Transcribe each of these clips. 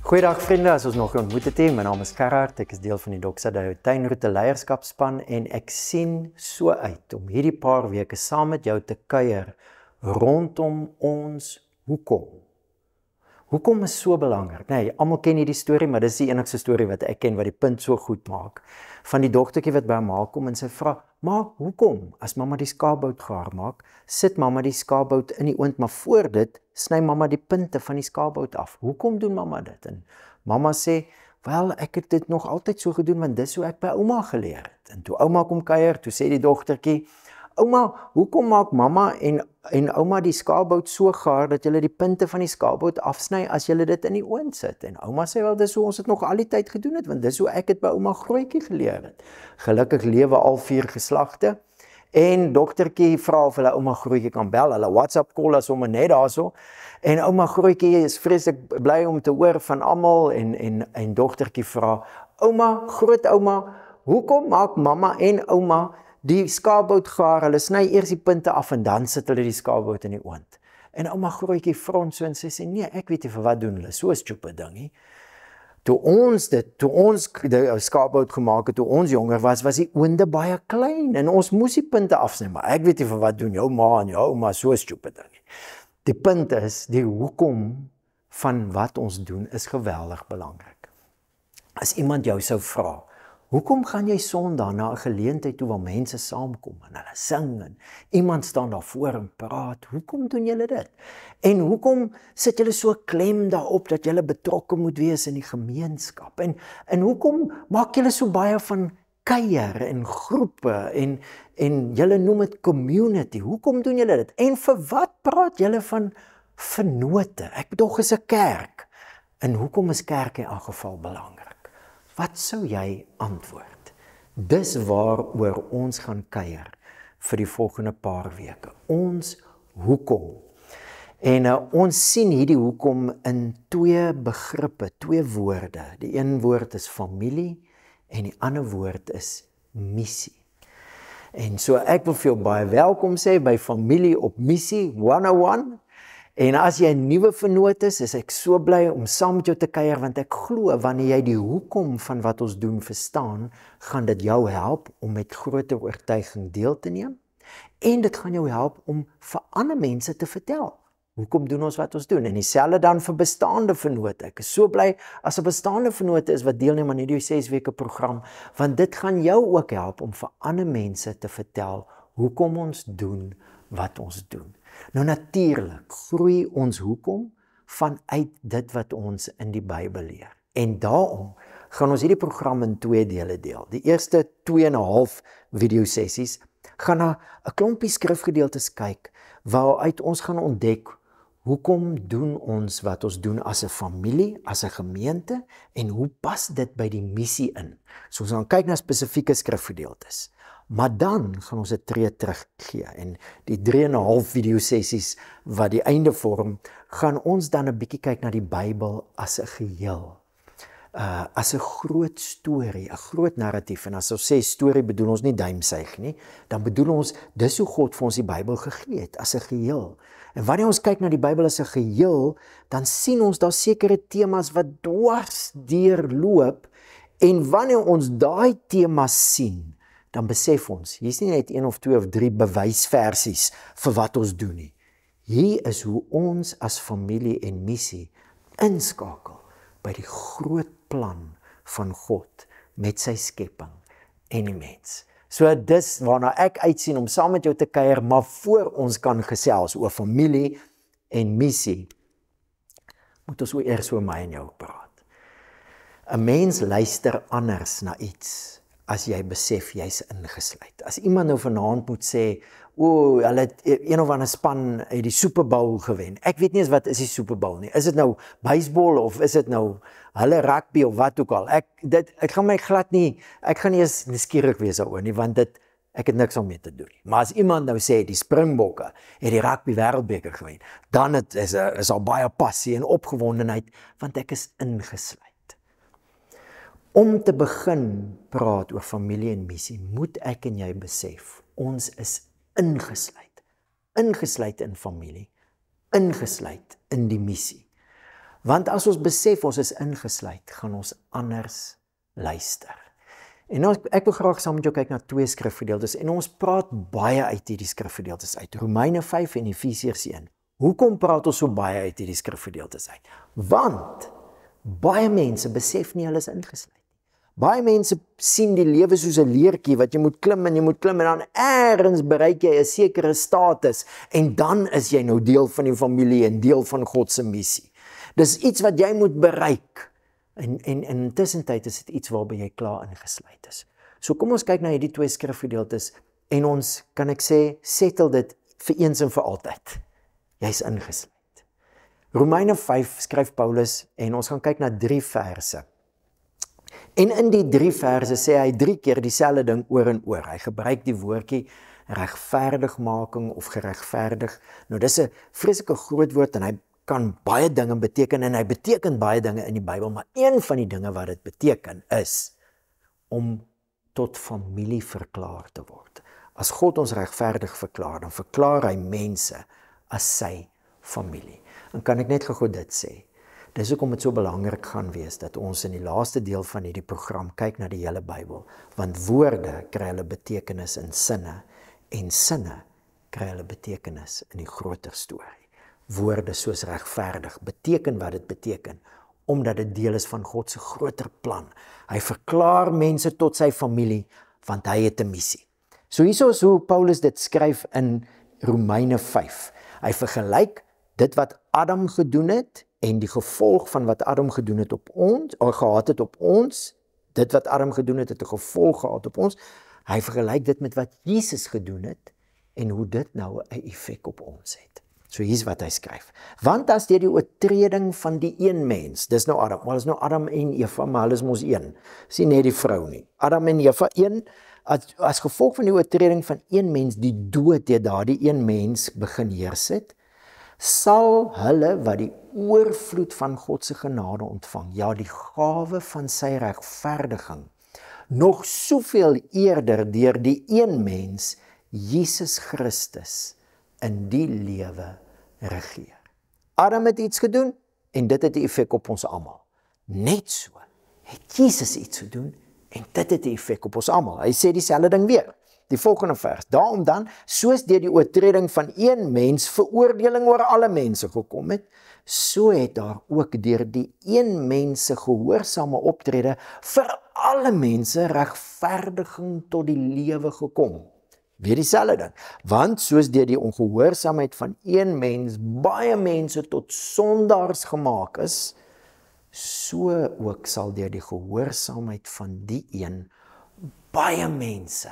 Goeiedag vriende, as ons nog ontmoet het, my naam is Gerard, ek is deel van die Doxa tuinroete leierskapspan en ek sien so uit om hierdie paar weke saam met jou te kuier rondom ons hoekom. Hoekom is so belangrik? Nee, almal ken hierdie storie, maar dis die enigste storie wat ek ken wat die punt so goed maak. Van die dogtertjie wat by ma kom en sy vra, "Ma, hoekom as mamma die skaapbout gaar maak, sit mamma die skaapbout in die oond, maar voor dit sny mamma die punte van die skaapbout af. Hoekom doen mamma dit?" En mamma sê, "Wel, ek het dit nog altyd so gedoen want dis hoe ek by ouma geleer het." En toe ouma kom kuier, toe sê die dogtertjie, "Ouma, hoekom maak mamma en ouma die skaapbout so gaar dat julle die punte van die skaapbout afsny as julle dit in die oond sit?" En ouma sê, "Wel, dis hoe ons dit nog al die tyd gedoen het, want dis hoe ek het by ouma grootjie geleer het." Gelukkig lewe al 4 geslagte. En dogtertjie vra of hulle ouma grootjie kan bel. Hulle WhatsApp call as sommer net daarso. En ouma grootjie is vreeslik bly om te hoor van almal en dogtertjie vra, "Ouma, grootouma, hoekom maak mamma en ouma die skaapbout gaar? Hulle sny eers die punte af en dan sit hulle die skaapbout in die oond." En ouma grootjie frons so en sy sê, "Nee, ek weet nie vir wat doen hulle so 'n stupid dingie. Toe ons die skaapbout gemaak het, toe ons jonger was die oonde baie klein en ons moes die punte afsny, maar ek weet nie vir wat doen jou ma en jou ouma so stupid dingie." Die punt is, die hoekom van wat ons doen is geweldig belangrik. As iemand jou sou vra, "Hoekom gaan jy Sondag na 'n geleentheid toe waar mense saamkom en hulle sing en iemand staan daar voor en praat, hoekom doen julle dit? En hoekom sit julle so klem daarop dat julle betrokke moet wees in die gemeenskap? En hoekom maak julle so baie van kuier en groepe en julle noem dit community? Hoekom doen julle dit? En vir wat praat julle van vennote? Ek bedoel, is 'n kerk. En hoekom is kerk in elk geval belangrik?" Wat sou jy antwoord? Dis waaroor ons gaan kuier vir die volgende paar weke. Ons hoekom. En ons sien hierdie hoekom in 2 begrippe, 2 woorde. Die een woord is familie en die ander woord is missie. En so ek wil vir jou baie welkom sê by Familie op Missie 101. En as jy 'n nuwe vernoot is ek so bly om saam met jou te kuier, want ek glo wanneer jy die hoekom van wat ons doen verstaan, gaan dit jou help om met groter oortuiging deel te neem. En dit gaan jou help om vir ander mense te vertel, hoekom doen ons wat ons doen. En dieselfde dan vir bestaande vernote. Ek is so bly as 'n bestaande vernote is wat deelneem aan hierdie 6 weke program, want dit gaan jou ook help om vir ander mense te vertel, hoekom ons doen wat ons doen. Nou natuurlik groei ons hoekom vanuit dit wat ons in die Bybel leer. En daarom gaan ons hierdie program in 2 dele deel. Die eerste 2,5 video sessies gaan na 'n klompie skrifgedeeltes kyk waaruit ons gaan ontdek hoekom doen ons wat ons doen as 'n familie, as 'n gemeente en hoe pas dit by die missie in. So ons gaan kyk na spesifieke skrifgedeeltes. Maar dan gaan ons 'n tree terug gee en die 3,5 video sessies wat die einde vorm, gaan ons dan 'n bietjie kyk na die Bybel as 'n geheel. As 'n groot storie, 'n groot narratief. En as ons sê storie, bedoel ons nie duimsuig nie, dan bedoel ons dis hoe God vir ons die Bybel gegee het as 'n geheel. En wanneer ons kyk na die Bybel as 'n geheel, dan sien ons daar sekere temas wat dwars deurloop, en wanneer ons daai temas sien, dan besef ons, hier is nie net 1 of 2 of 3 bewysversies vir wat ons doen nie. Hier is hoe ons as familie en missie inskakel by die groot plan van God met sy skepping en die mens. So dis waarna ek uitsien om saam met jou te kuier, maar voor ons kan gesels oor familie en missie, moet ons eers oor my en jou praat. 'n Mens luister anders na iets as jy besef jy's ingesluit. As iemand nou vanaand moet sê, hulle het een of ander span het die Super Bowl gewen. Ek weet nie eens wat is die Super Bowl nie. Is dit nou baseball of is dit nou hulle rugby of wat ook al? Ek gaan nie eens nuuskierig wees daaroor nie, want ek het niks om mee te doen nie. Maar as iemand nou sê die Springbokke het die rugby wêreldbeker gewen, dan is al baie passie en opgewondenheid, want ek is ingesluit. Om te begin praat oor familie en missie, moet ek en jy besef, ons is ingesluit in familie, ingesluit in die missie. Want as ons besef ons is ingesluit, gaan ons anders luister. En nou, ek wil graag saam met jou kyk na 2 skrifgedeeltes en ons praat baie uit hierdie skrifgedeeltes uit. Romeine 5 en Efesiërs 1. Hoekom praat ons so baie uit hierdie skrifgedeeltes uit? Want baie mense besef nie hulle is ingesluit. Baie mense sien die lewe soos 'n leertjie wat jy moet klim en dan ergens bereik jy 'n sekere status en dan is jy nou deel van die familie en deel van God se missie. Dis iets wat jy moet bereik. En in tussentyd is dit iets waarby jy klaar ingesluit is. So kom ons kyk na hierdie 2 skrifgedeeltes en ons, kan ek sê, settle dit vir eens en vir altyd. Jy's ingesluit. Romeine 5 skryf Paulus en ons gaan kyk na 3 verse. En in die 3 verse sê hy 3 keer dieselfde ding oor en oor. Hy gebruik die woordjie regverdigmaking of geregverdig. Nou dis 'n vreeslike groot woord en hy kan baie dinge beteken en hy beteken baie dinge in die Bybel, maar een van die dinge wat dit beteken is om tot familie verklaar te word. As God ons regverdig verklaar, dan verklaar hy mense as sy familie. En kan ek net gou dit sê? Dis hoekom dit so belangrik gaan wees dat ons in die laaste deel van hierdie program kyk na die hele Bybel, want woorde kry hulle betekenis in sinne en sinne kry hulle betekenis in die groter storie. Woorde soos regverdig beteken wat dit beteken, omdat dit deel is van God se groter plan. Hy verklaar mense tot sy familie, want hy het 'n missie. So hierso is hoe Paulus dit skryf in Romeine 5. Hy vergelyk dit wat Adam gedoen het en die gevolg van wat Adam gedoen het op ons, of gehad het op ons, dit wat Adam gedoen het, het 'n gevolg gehad op ons. Hy vergelyk dit met wat Jesus gedoen het en hoe dit nou 'n effek op ons het. So hier's wat hy skryf. Want as deur die oortreding van die een mens, dis nou Adam, maar is nou Adam en Eva, maar hulle is mos een. Sien net die vrou nie. Adam en Eva een, as gevolg van die oortreding van een mens die dood deur daardie een mens begin heersit, sal hulle wat die oorvloed van God se genade ontvang, ja die gawe van sy regverdiging, nog soveel eerder deur die een mens, Jesus Christus, in die lewe regeer. Adam het iets gedoen en dit het 'n effek op ons almal. Net so het Jesus iets gedoen en dit het 'n effek op ons almal. Hy sê dieselfde ding weer. Die volgende vers. Daarom dan, soos deur die oortreding van een mens veroordeling oor alle mense gekom het, so het daar ook deur die een mens se gehoorsame optrede vir alle mense regverdiging tot die lewe gekom. Weer dieselfde ding, want soos deur die ongehoorsaamheid van een mens baie mense tot sondaars gemaak is, so ook sal deur die gehoorsaamheid van die een baie mense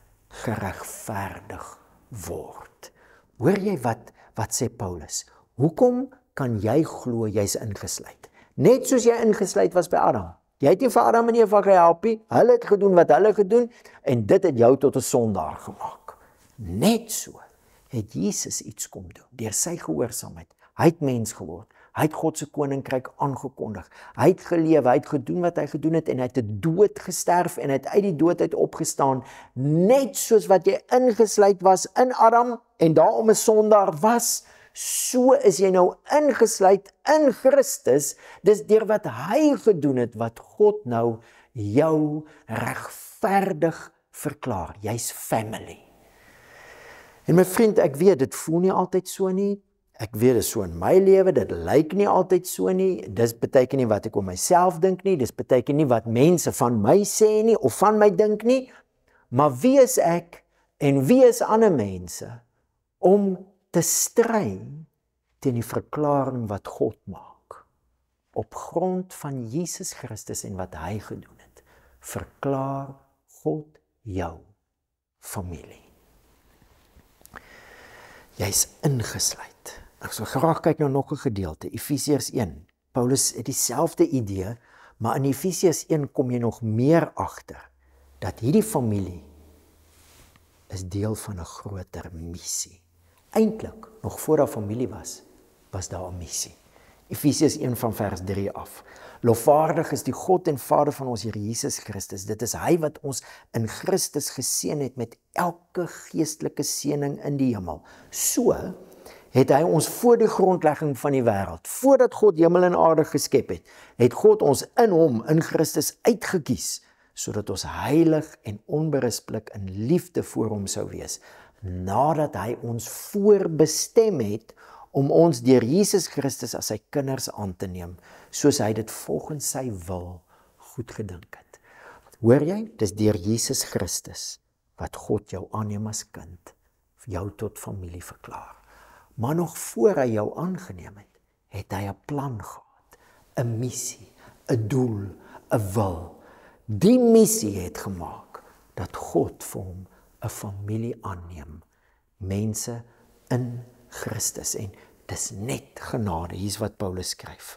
geregverdig word. Hoor jy wat sê Paulus? Hoekom kan jy glo jy's ingesluit? Net soos jy ingesluit was by Adam. Jy het nie vir Adam en Eva gehelp nie, hulle het gedoen wat hulle gedoen en dit het jou tot 'n sondaar gemaak. Net so het Jesus iets kom doen, deur sy gehoorsaamheid. Hy het mens geword, hy het God se koninkryk aangekondig, hy het geleef, hy het gedoen wat hy gedoen het en hy het te dood gesterf en hy het uit die dood uit opgestaan, net soos wat jy ingesluit was in Adam en daarom 'n sondaar was, so is jy nou ingesluit in Christus, dis deur wat hy gedoen het, wat God nou jou regverdig verklaar, jy's family. En my vriend, ek weet, dit voel nie altyd so nie, ek weet dit so in my lewe, dit lyk nie altyd so nie, dis beteken nie wat ek om myself dink nie, dis beteken nie wat mense van my sê nie, of van my dink nie, maar wie is ek, en wie is ander mense, om te stry teen die verklaring wat God maak, op grond van Jesus Christus en wat hy gedoen het, verklaar God jou familie. Jy's ingesluit. Ek sal graag kyk na nog 'n gedeelte, Efesiërs 1. Paulus het dieselfde idee, maar in Efesiërs 1 kom jy nog meer agter, dat hierdie familie is deel van 'n groter missie. Eintlik, nog voor daar familie was daar 'n missie. Efesiërs 1 van vers 3 af. Lofwaardig is die God en Vader van ons Here Jesus Christus. Dit is hy wat ons in Christus geseën het met elke geestelike seëning in die hemel. So het hy ons voor die grondlegging van die wêreld, voordat God hemel en aarde geskep het God ons in hom, in Christus uitgekies, sodat ons heilig en onberispelik in liefde voor hom sou wees, nadat hy ons voorbestem het om ons deur Jesus Christus as sy kinders aan te neem, soos hy dit volgens sy wil goed gedink het. Hoor jy? Dis deur Jesus Christus wat God jou aanneem as kind, jou tot familie verklaar. Maar nog voor hy jou aangeneem het hy 'n plan gehad, 'n missie, 'n doel, 'n wil. Die missie het gemaak dat God vir hom 'n familie aanneem, mense in Christus, en dis net genade, hier's wat Paulus skryf.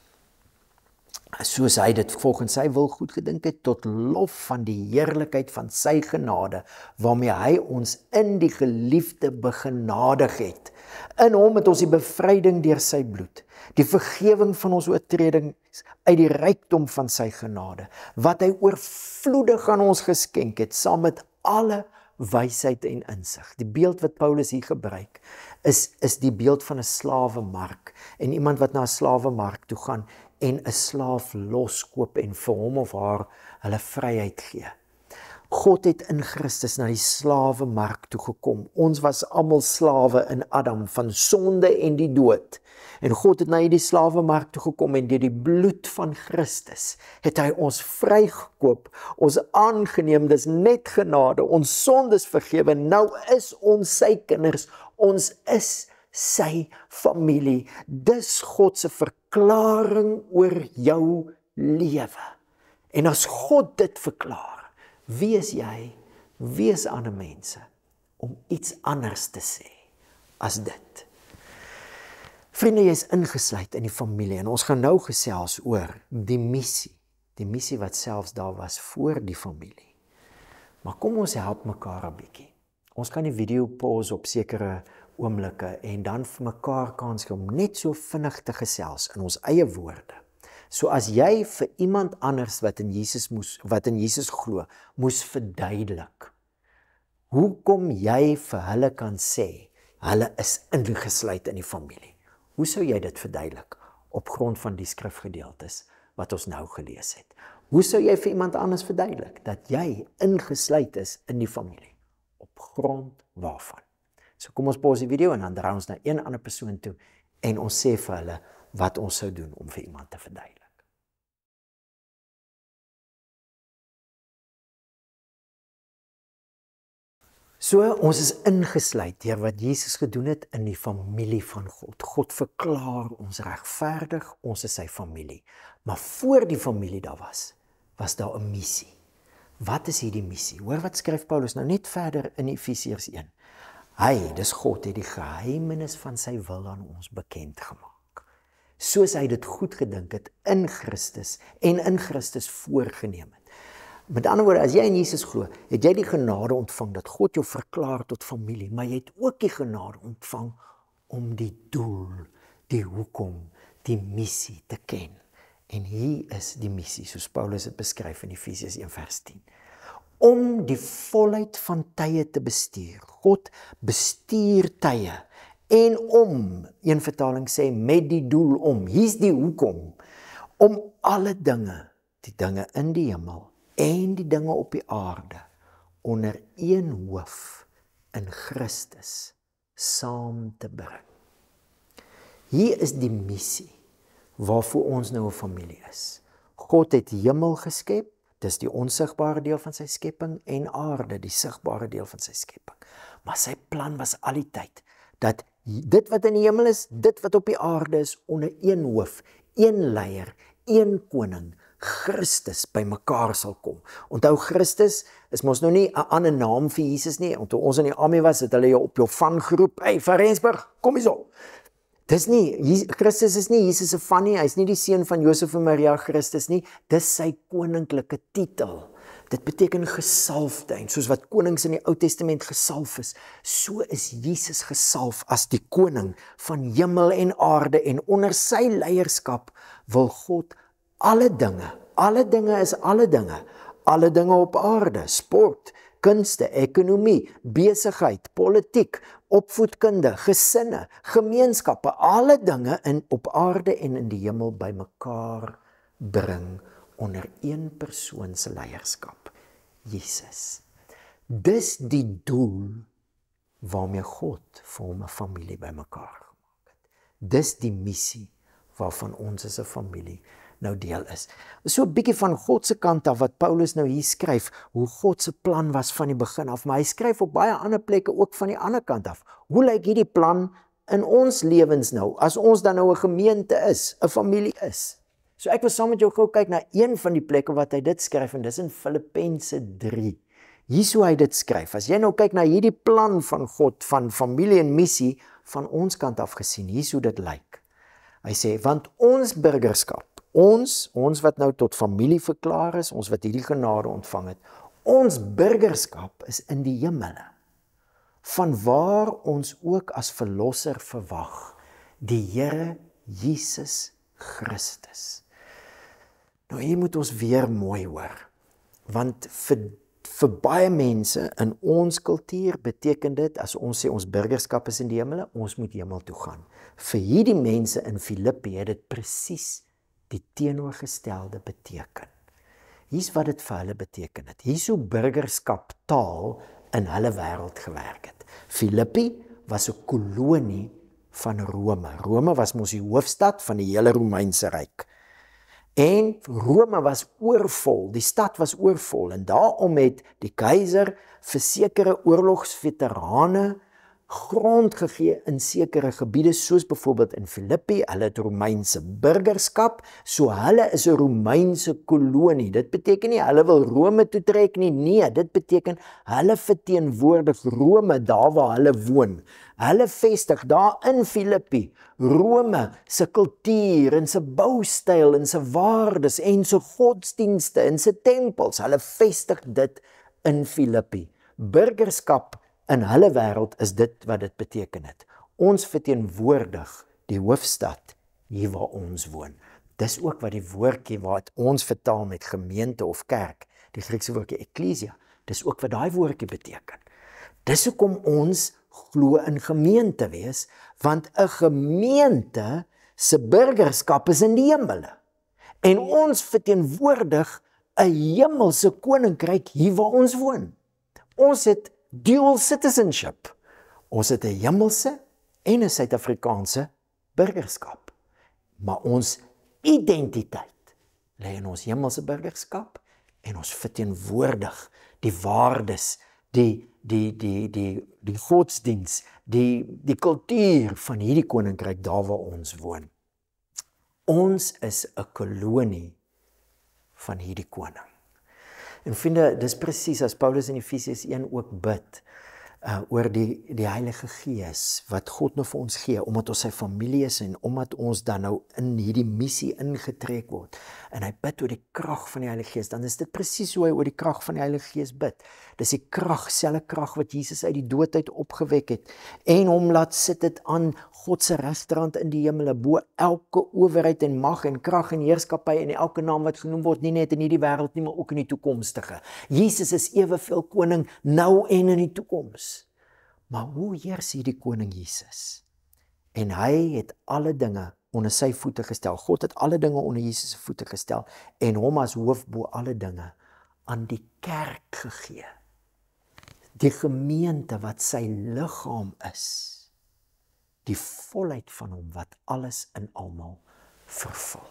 Soos hy dit volgens sy wil goed gedink het, tot lof van die heerlikheid van sy genade, waarmee hy ons in die geliefde begenadig het. In hom het ons die bevryding deur sy bloed, die vergewing van ons oortredings uit die rykdom van sy genade, wat hy oorvloedig aan ons geskenk het, saam met alle wysheid en insig. Die beeld wat Paulus hier gebruik, is die beeld van 'n slawemark, en iemand wat na 'n slawemark toe gaan, en 'n slaaf loskoop en vir hom of haar hulle vryheid gee. God het in Christus na die slawemark toe gekom. Ons was almal slawe in Adam van sonde en die dood. En God het na hierdie slawemark toe gekom, en deur die bloed van Christus het hy ons vrygekoop, ons aangeneem, dis net genade, ons sondes vergewe. Nou is ons sy kinders, ons is sy familie. Dis God se verklaring oor jou lewe. En as God dit verklaar, wie is jy, wie is ander mense om iets anders te sê as dit? Vriende, jy is ingesluit in die familie, en ons gaan nou gesels oor die missie wat selfs daar was voor die familie. Maar kom ons help mekaar 'n bietjie. Ons kan die video pause op sekere oomblikke en dan vir mekaar kans gee om net so vinnig te gesels in ons eie woorde. So as jy vir iemand anders wat in Jesus glo, moes verduidelik, hoekom jy vir hulle kan sê, hulle is ingesluit in die familie. Hoe sou jy dit verduidelik op grond van die skrifgedeeltes wat ons nou gelees het? Hoe sou jy vir iemand anders verduidelik dat jy ingesluit is in die familie? Op grond waarvan? So kom ons pause die video en dan draai ons na een ander persoon toe en ons sê vir hulle wat ons sou doen om vir iemand te verduidelik. So, ons is ingesluit deur wat Jesus gedoen het in die familie van God. God verklaar ons regverdig, ons is sy familie. Maar voor die familie daar was daar 'n missie. Wat is hierdie missie? Hoor wat skryf Paulus nou net verder in Efesiërs 1. Hy, dis God, het die geheimenis van sy wil aan ons bekend gemaak. Soos hy dit goed gedink het in Christus en in Christus voorgeneem het. Met ander woorde, as jy in Jesus glo, het jy die genade ontvang dat God jou verklaar tot familie, maar jy het ook die genade ontvang om die doel, die hoekom, die missie te ken. En hier is die missie, soos Paulus het beskryf in Efesiërs 1 vers 10. Om die volheid van tye te bestuur. God bestuur tye. En om, een vertaling sê, met die doel om. Hier's die hoekom. Om alle dinge, die dinge in die hemel, en die dinge op die aarde, onder een hoof in Christus saam te bring. Hier is die missie, waarvoor ons nou 'n familie is. God het hemel geskep, dis die onsigbare deel van sy skepping, en aarde, die sigbare deel van sy skepping. Maar sy plan was al die tyd, dat dit wat in die hemel is, dit wat op die aarde is, onder een hoof, een leier, een koning, Christus by mekaar sal kom. Onthou, Christus is mos nou nie 'n ander naam vir Jesus nie. Onthou, ons in die army was, het hulle jou op jou van geroep, hey, van Rensburg, kom hier so. Dis nie, Christus is nie Jesus se van nie, hy is nie die seun van Josef en Maria Christus nie, dis sy koninklike titel. Dit beteken gesalfde, en soos wat konings in die Ou Testament gesalf is, so is Jesus gesalf as die koning van hemel en aarde, en onder sy leierskap wil God alle dinge is alle dinge op aarde, sport, kunste, ekonomie, besigheid, politiek, opvoedkunde, gesinne, gemeenskappe, alle dinge op aarde en in die hemel bymekaar bring onder een persoon se leierskap, Jesus. Dis die doel waarmee God vir hom 'n familie bymekaar gemaak het. Dis die missie waarvan ons as 'n familie nou deel is. So 'n bietjie van God se kant af wat Paulus nou hier skryf, hoe God se plan was van die begin af, maar hy skryf op baie ander plekke ook van die ander kant af. Hoe lyk hierdie plan in ons lewens nou, as ons dan nou 'n gemeente is, 'n familie is? So ek wil saam met jou gou kyk na een van die plekke wat hy dit skryf, en dis in Filippense 3. Hier's hoe hy dit skryf. As jy nou kyk na hierdie plan van God, van familie en missie, van ons kant af gesien, hier's hoe dit lyk. Hy sê, want ons burgerskap, ons wat nou tot familie verklaar is, ons wat hierdie genade ontvang het, ons burgerskap is in die hemele, vanwaar ons ook as verlosser verwag, die Here Jesus Christus. Nou hier moet ons weer mooi hoor, want vir baie mense in ons kultuur beteken dit, as ons sê ons burgerskap is in die hemele, ons moet hemel toe gaan. Vir hierdie mense in Filippi het dit presies die teenoorgestelde beteken. Hier's wat dit vir hulle beteken het. Hier's hoe burgerskap taal in hulle wêreld gewerk het. Filippi was 'n kolonie van Rome. Rome was mos die hoofstad van die hele Romeinse ryk. En Rome was oorvol, die stad was oorvol, en daarom het die keiser vir sekere oorlogsveterane grond gegee in sekere gebiede, soos byvoorbeeld in Filippi. Hulle het Romeinse burgerskap, so hulle is 'n Romeinse kolonie. Dit beteken nie hulle wil Rome toe trek nie, nee, dit beteken hulle verteenwoordig Rome daar waar hulle woon. Hulle vestig daar in Filippi Rome se kultuur en se boustyl en se waardes en se godsdienste en se tempels. Hulle vestig dit in Filippi. Burgerskap in hulle wêreld is dit wat dit beteken het. Ons verteenwoordig die hoofstad hier waar ons woon. Dis ook wat die woordjie wat ons vertaal met gemeente of kerk, die Griekse woordjie ekklesia, dis ook wat daai woordjie beteken. Dis hoekom ons glo in gemeente wees, want 'n gemeente se burgerskap is in die hemele. En ons verteenwoordig 'n hemelse koninkryk hier waar ons woon. Ons het dual citizenship. Ons het 'n hemelse en 'n Suid-Afrikaanse burgerskap. Maar ons identiteit lê in ons hemelse burgerskap en ons verteenwoordig die waardes, die godsdiens, die kultuur van hierdie koninkryk daar waar ons woon. Ons is 'n kolonie van hierdie koning. En vriende, dis presies as Paulus in Efesiërs 1 ook bid oor die Heilige Gees wat God nou vir ons gee, omdat ons sy familie is en omdat ons dan nou in hierdie missie ingetrek word. En hy bid oor die krag van die Heilige Gees, dan is dit presies hoe hy oor die krag van die Heilige Gees bid. Dis die krag, selfe krag wat Jesus uit die dood uit opgewek het en hom laat sit dit aan God se regterhand in die hemele, bo elke owerheid en mag en krag en heerskappy en elke naam wat genoem word, nie net in hierdie wêreld nie, maar ook in die toekomstige. Jesus is eweveel koning nou en in die toekoms. Maar hoe heers hierdie koning Jesus? En hy het alle dinge onder sy voete gestel. God het alle dinge onder Jesus se voete gestel en hom as hoof bo alle dinge aan die kerk gegee. Die gemeente wat sy liggaam is. Die volheid van hom wat alles in almal vervul.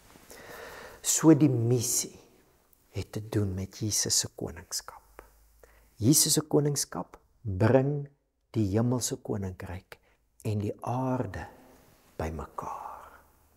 So die missie het te doen met Jesus se koningskap. Jesus se koningskap bring die hemelse koninkryk en die aarde bymekaar.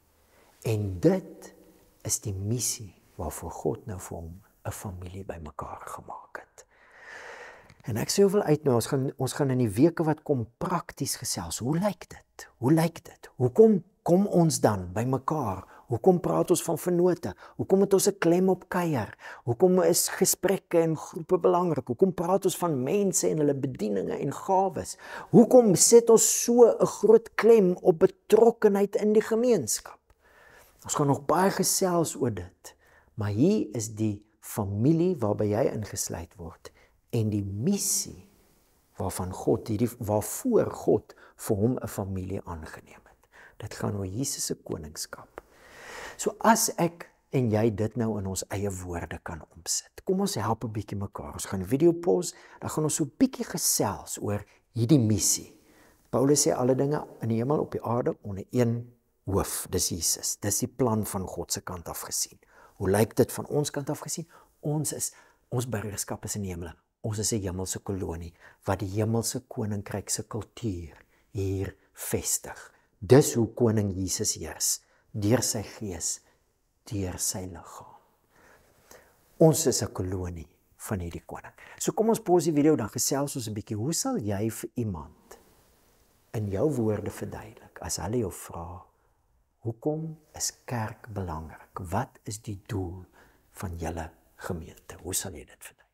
En dit is die missie waarvoor God nou vir hom 'n familie bymekaar gemaak het. En ek sê wil uitnooi, ons gaan in die weke wat kom prakties gesels. Hoe lyk dit? Hoe lyk dit? Hoekom kom ons dan bymekaar? Hoekom praat ons van vennote? Hoekom het ons 'n klem op kuier? Hoekom is gesprekke en groepe belangrik? Hoekom praat ons van mense en hulle bedieninge en gawes? Hoekom sit ons so 'n groot klem op betrokkenheid in die gemeenskap? Ons gaan nog baie gesels oor dit. Maar hier is die familie waarby jy ingesluit word. en die missie waarvoor God vir hom 'n familie aangeneem het. Dit gaan oor Jesus se koningskap. So as ek en jy dit nou in ons eie woorde kan omsit, kom ons help 'n bietjie mekaar. Ons gaan 'n video pause, dan gaan ons so 'n bietjie gesels oor hierdie missie. Paulus sê alle dinge in die hemel op die aarde onder een hoof, dis Jesus. Dis die plan van God se kant af gesien. Hoe lyk dit van ons kant af gesien? Ons burgerskap is in die hemel. Ons is 'n hemelse kolonie wat die hemelse koninkryk se kultuur hier vestig. Dis hoe koning Jesus heers, deur sy gees, deur sy liggaam. Ons is 'n kolonie van hierdie koning. So kom ons pause die video, dan gesels ons 'n bietjie. Hoe sal jy vir iemand in jou woorde verduidelik as hulle jou vra, hoekom is kerk belangrik? Wat is die doel van julle gemeente? Hoe sal jy dit verduidelik?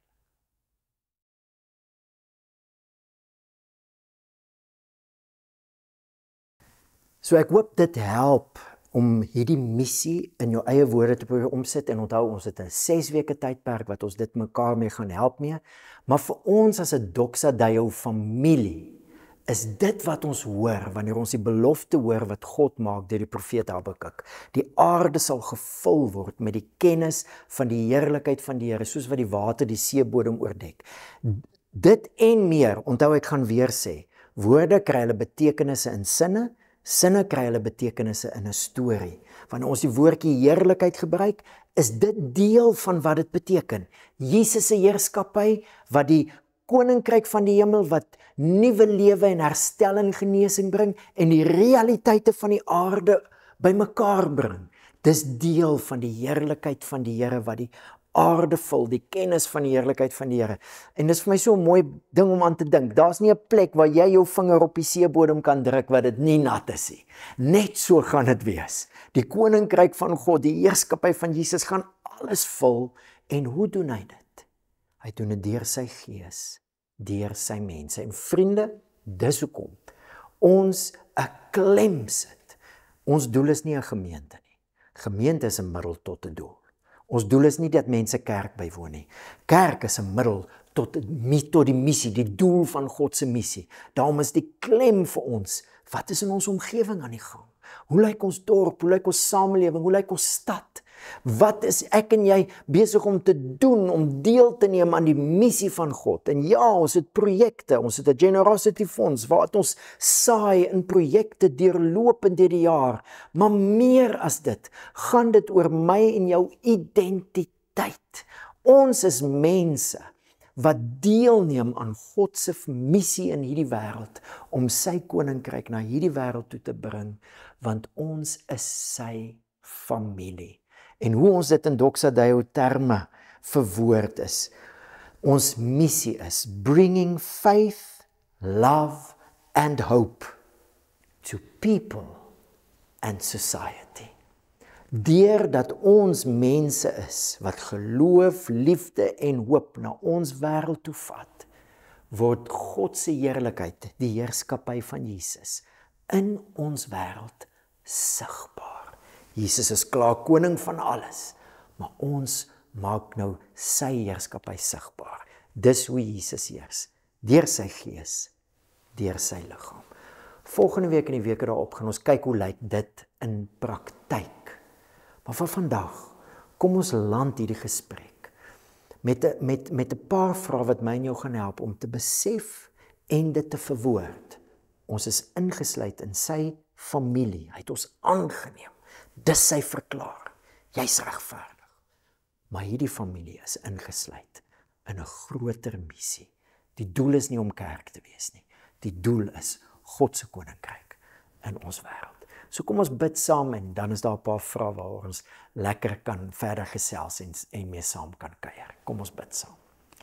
So ek hoop dit help om hierdie missie in jou eie woorde te probeer omsit, en onthou, ons het 'n 6 weke tydperk wat ons dit mekaar mee gaan help mee, maar vir ons as 'n Doxa familie, is dit wat ons hoor, wanneer ons die belofte hoor wat God maak deur die profeet Habakuk. Die aarde sal gevul word met die kennis van die heerlikheid van die Here, soos wat die water die seebodem oordek. Dit en meer, onthou ek gaan weer sê, woorde kry hulle betekenisse in sinne, sinne kry hulle betekenisse in 'n storie. Wanneer ons die woordjie heerlikheid gebruik, is dit deel van wat dit beteken. Jesus se heerskappy, wat die koninkryk van die hemel, wat nuwe lewe en herstel en genesing bring, en die realiteite van die aarde bymekaar bring. Dis deel van die heerlikheid van die Here wat die aarde vul, die kennis van die heerlikheid van die Here. En dis vir my so 'n mooi ding om aan te dink. Daar's nie 'n plek waar jy jou vinger op die seebodem kan druk wat dit nie nat is nie. Net so gaan dit wees. Die koninkryk van God, die heerskappy van Jesus gaan alles vul. En hoe doen hy dit? Hy doen dit deur sy gees, deur sy mense. En vriende, dis hoekom ons 'n klem sit. Ons doel is nie 'n gemeente nie. Gemeente is 'n middel tot 'n doel. Ons doel is nie dat mense kerk bywoon nie. Kerk is 'n middel tot die missie, die doel van God se missie. Daarom is die klem vir ons, wat is in ons omgewing aan die gang? Hoe lyk ons dorp? Hoe lyk ons samelewing? Hoe lyk ons stad? Wat is ek en jy besig om te doen, om deel te neem aan die missie van God? En ja, ons het projekte, ons het 'n generosity fonds, waar ons saai in projekte deurlopend deur die jaar. Maar meer as dit, gaan dit oor my en jou identiteit. Ons is mense wat deelneem aan God se missie in hierdie wêreld, om sy koninkryk na hierdie wêreld toe te bring, want ons is sy familie. En hoe ons dit in Doxa terme verwoord is, ons missie is bringing faith, love and hope to people and society. Deurdat ons mense is wat geloof, liefde en hoop na ons wêreld toe vat, word God se heerlikheid, die heerskappy van Jesus, in ons wêreld sigbaar. Jesus is klaar koning van alles, maar ons maak nou sy heerskappy sigbaar. Dis hoe Jesus heers, deur sy gees, deur sy liggaam. Volgende week en die weke daarop gaan ons kyk hoe lyk dit in praktyk. Maar vir vandag, kom ons land hierdie gesprek met 'n paar vrae wat my en jou gaan help om te besef en dit te verwoord. Ons is ingesluit in sy familie. Hy het ons aangeneem. Dis sy verklaring. Jy's regverdig. Maar hierdie familie is ingesluit in 'n groter missie. Die doel is nie om kerk te wees nie. Die doel is God se koninkryk in ons wêreld. So kom ons bid saam, en dan is daar 'n paar vrae waaroor ons lekker kan verder gesels en mee saam kan kuier. Kom ons bid saam.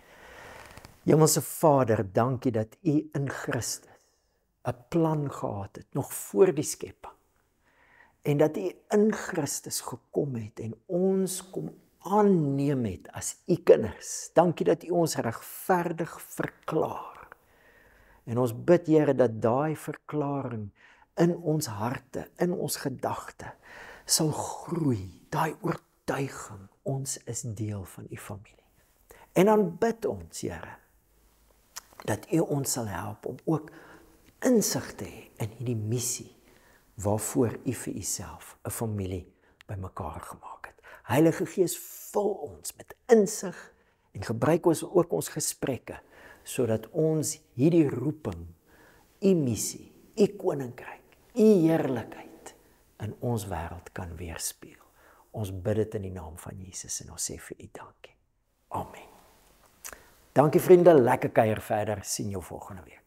Hemelse Vader, dankie dat U in Christus 'n plan gehad het, nog voor die skepping. En dat U in Christus gekom het en ons kom aanneem het as U kinders. Dankie dat U ons regverdig verklaar. En ons bid, Here, dat daai verklaring in ons harte, in ons gedagte, sal groei. Daai oortuiging, ons is deel van U familie. En dan bid ons, Here, dat U ons sal help om ook insig te hê in hierdie missie waarvoor U vir Uself 'n familie bymekaar gemaak het. Heilige Gees, vul ons met insig en gebruik ons ook ons gesprekke sodat ons hierdie roeping, U missie, U koninkryk, U heerlikheid in ons wêreld kan weerspieël. Ons bid dit in die naam van Jesus en ons sê vir U dankie. Amen. Dankie vriende, lekker kuier verder. Sien jou volgende week.